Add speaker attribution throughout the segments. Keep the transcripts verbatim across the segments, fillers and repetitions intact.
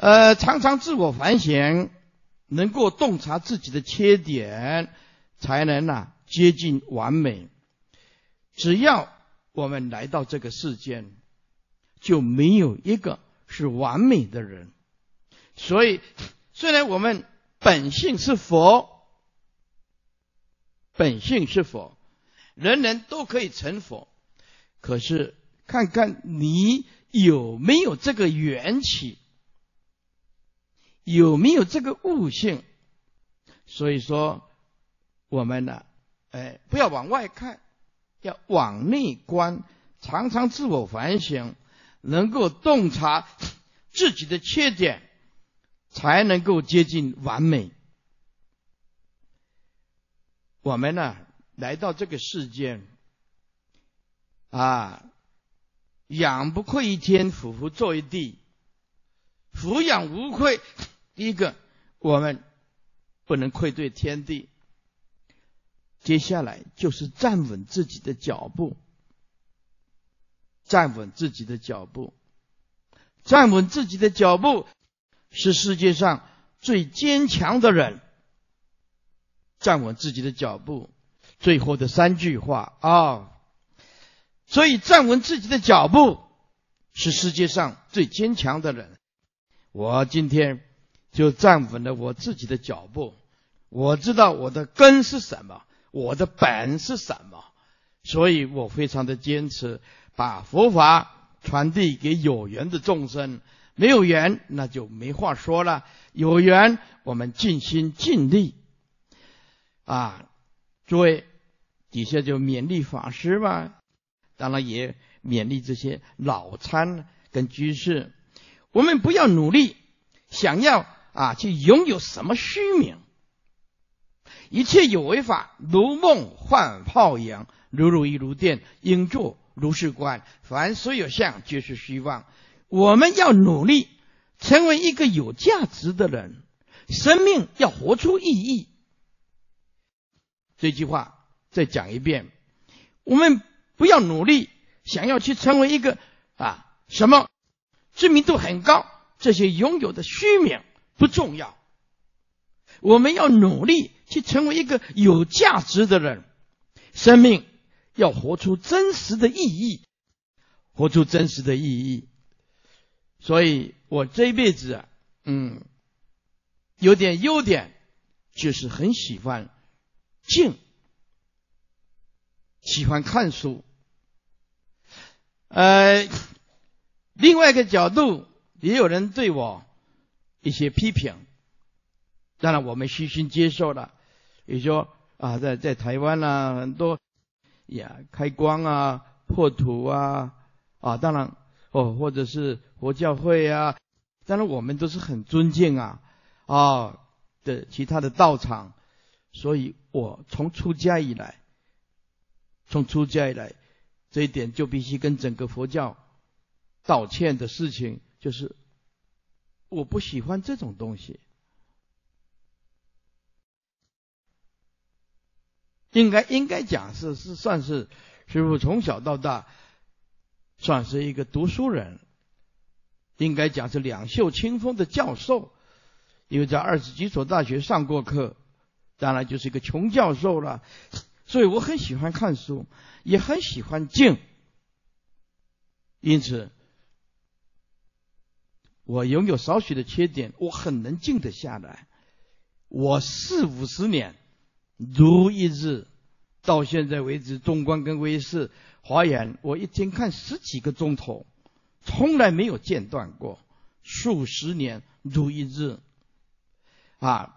Speaker 1: 呃，常常自我反省，能够洞察自己的缺点，才能啊接近完美。只要我们来到这个世间，就没有一个是完美的人。所以，虽然我们本性是佛，本性是佛，人人都可以成佛，可是看看你有没有这个缘起，有没有这个悟性。所以说我们呢、啊，哎，不要往外看，要往内观，常常自我反省，能够洞察自己的缺点，才能够接近完美。我们呢、啊，来到这个世间啊，仰不愧于天，俯伏作于地，俯仰无愧。第一个，我们不能愧对天地。接下来就是站稳自己的脚步，站稳自己的脚步，站稳自己的脚步，是世界上最坚强的人。站稳自己的脚步，最后的三句话啊、哦，所以站稳自己的脚步是世界上最坚强的人。我今天就站稳了我自己的脚步，我知道我的根是什么，我的本是什么，所以我非常的坚持把佛法传递给有缘的众生。没有缘那就没话说了，有缘我们尽心尽力啊。诸位底下就勉励法师嘛，当然也勉励这些老参跟居士，我们不要努力想要啊去拥有什么虚名，一切有为法如梦幻泡影，如如亦如电，应作如是观，凡所有相皆是虚妄。我们要努力成为一个有价值的人，生命要活出意义。这句话再讲一遍，我们不要努力想要去成为一个啊什么知名度很高，这些拥有的虚名不重要，我们要努力去成为一个有价值的人，生命要活出真实的意义，活出真实的意义。所以我这一辈子啊，嗯，有点优点，就是很喜欢静，喜欢看书。呃，另外一个角度，也有人对我一些批评，当然我们虚心接受了。也说啊，在在台湾啊，很多呀开光啊、破土啊，啊，当然哦，或者是佛教会啊，当然我们都是很尊敬啊啊的其他的道场。所以我从出家以来，从出家以来，这一点就必须跟整个佛教道歉的事情，就是我不喜欢这种东西。应该应该讲是是算是师父从小到大算是一个读书人，应该讲是两袖清风的教授，因为在二十几所大学上过课，当然就是一个穷教授了。所以我很喜欢看书，也很喜欢静，因此我拥有少许的缺点，我很能静得下来。我四五十年如一日，到现在为止，中观跟唯识华严，我一天看十几个钟头，从来没有间断过，数十年如一日啊。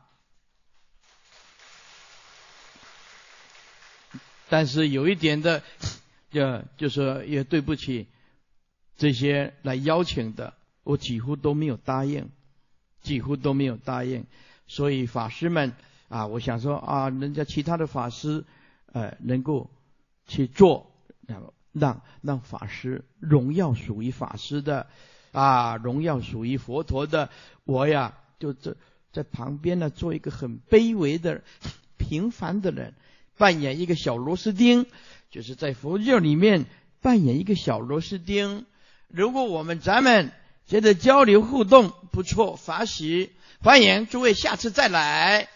Speaker 1: 但是有一点的，就就是也对不起这些来邀请的，我几乎都没有答应，几乎都没有答应。所以法师们啊，我想说啊，人家其他的法师呃能够去做，让让法师荣耀属于法师的啊，荣耀属于佛陀的，我呀就在在旁边呢做一个很卑微的平凡的人，扮演一个小螺丝钉，就是在佛教里面扮演一个小螺丝钉。如果我们咱们觉得交流互动不错，法喜，欢迎诸位下次再来。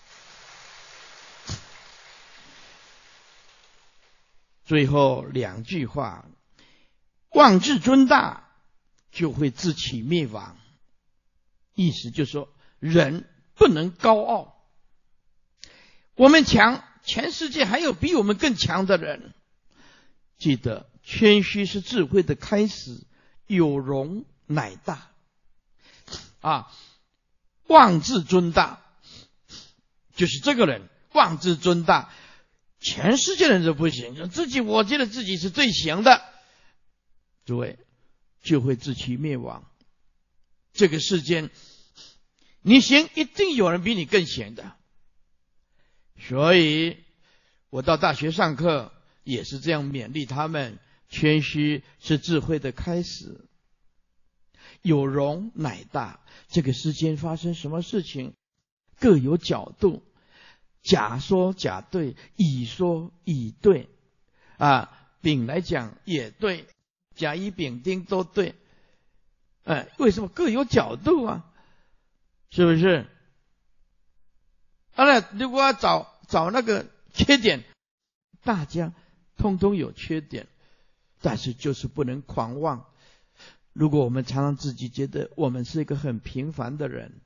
Speaker 1: 最后两句话，妄自尊大，就会自取灭亡。意思就是说，人不能高傲。我们强，全世界还有比我们更强的人。记得，谦虚是智慧的开始，有容乃大。啊，妄自尊大，就是这个人妄自尊大，全世界人都不行，自己我觉得自己是最行的，诸位就会自取灭亡。这个世间，你行，一定有人比你更行的。所以我到大学上课也是这样勉励他们，谦虚是智慧的开始，有容乃大。这个世间发生什么事情，各有角度，甲说甲对，乙说乙对，啊，丙来讲也对，甲乙丙丁都对。哎，为什么各有角度啊？是不是？当然，如果要找找那个缺点，大家通通有缺点，但是就是不能狂妄。如果我们常常自己觉得我们是一个很平凡的人，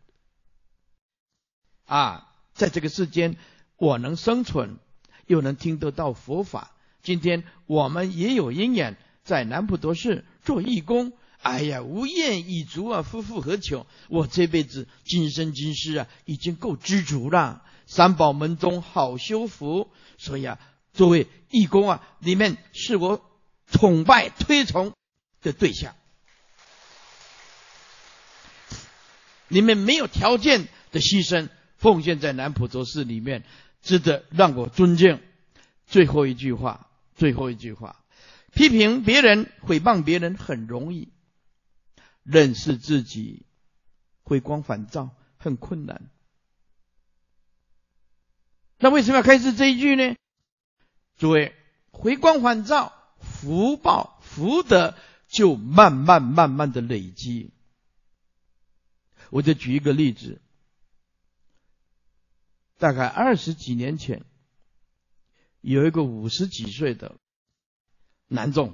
Speaker 1: 啊，在这个世间我能生存，又能听得到佛法。今天我们也有因缘在南普陀寺做义工，哎呀，无厌已足啊，夫复何求？我这辈子今生今世啊，已经够知足了。三宝门中好修福，所以啊，作为义工啊，你们是我崇拜推崇的对象。你们没有条件的牺牲奉献在南普陀寺里面，值得让我尊敬。最后一句话，最后一句话，批评别人、诽谤别人很容易，认识自己、回光返照很困难。那为什么要开始这一句呢？诸位，回光返照，福报、福德就慢慢慢慢的累积。我就举一个例子，大概二十几年前，有一个五十几岁的男众，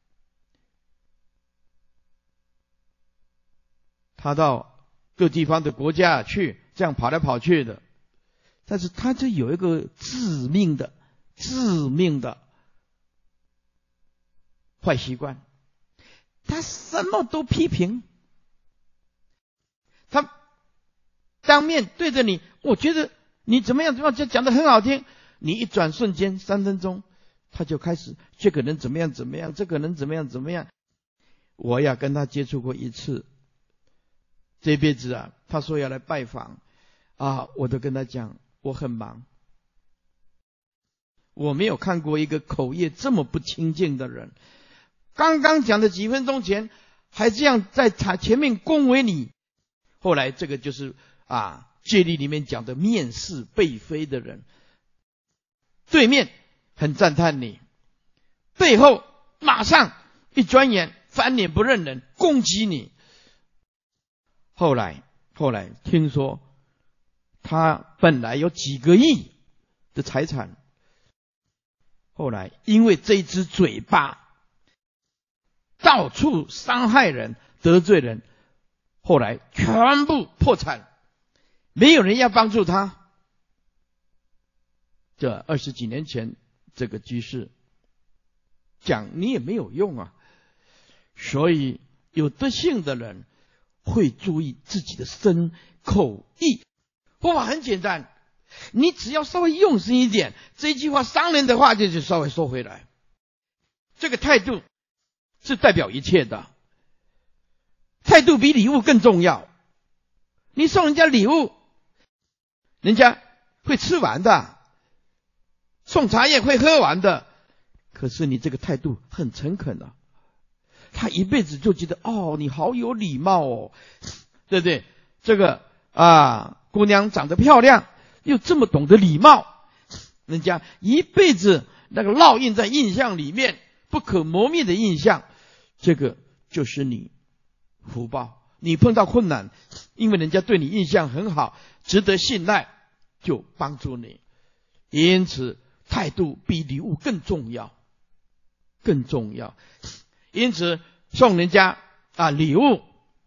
Speaker 1: 他到各地方的国家去，这样跑来跑去的，但是他就有一个致命的、致命的坏习惯，他什么都批评。他当面对着你，我觉得你怎么样怎么样，就讲得很好听。你一转瞬间三分钟，他就开始这个人怎么样怎么样，这个人怎么样怎么样。我呀跟他接触过一次，这辈子啊，他说要来拜访啊，我都跟他讲我很忙，我没有看过一个口业这么不清净的人。刚刚讲的几分钟前还这样在他前面恭维你。后来这个就是啊戒律里面讲的面是背非的人，对面很赞叹你，背后马上一转眼翻脸不认人，攻击你。后来后来听说他本来有几个亿的财产，后来因为这一只嘴巴到处伤害人、得罪人，后来全部破产，没有人要帮助他。这二十几年前这个居士讲你也没有用啊。所以有德性的人会注意自己的身口意。方法很简单，你只要稍微用心一点，这一句话伤人的话就就稍微收回来。这个态度是代表一切的，态度比礼物更重要。你送人家礼物，人家会吃完的，送茶叶会喝完的，可是你这个态度很诚恳的，他一辈子就觉得哦，你好有礼貌哦，对不对？这个啊，姑娘长得漂亮，又这么懂得礼貌，人家一辈子那个烙印在印象里面，不可磨灭的印象，这个就是你福报。 你碰到困难，因为人家对你印象很好，值得信赖，就帮助你。因此态度比礼物更重要，更重要。因此送人家啊礼物，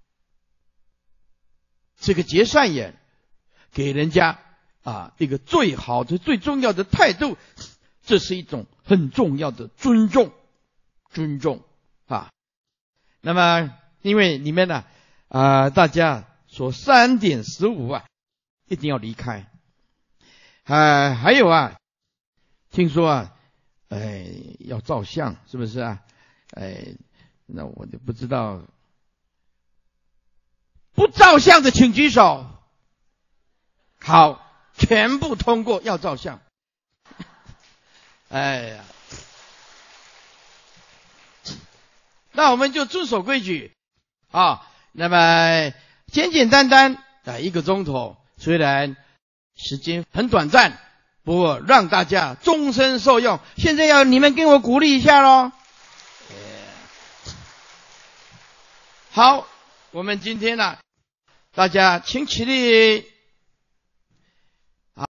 Speaker 1: 这个结善缘，给人家啊一个最好的最重要的态度，这是一种很重要的尊重，尊重啊。那么因为里面呢啊、呃、大家说三点十五啊一定要离开啊，还有啊听说啊哎要照相，是不是啊？哎那我就不知道，不照相的请举手。好，全部通过，要照相。哎呀，那我们就遵守规矩啊。那么简简单单啊，一个钟头，虽然时间很短暂，不过让大家终身受用。现在要你们给我鼓励一下咯。好，我们今天呢、啊，大家请起立。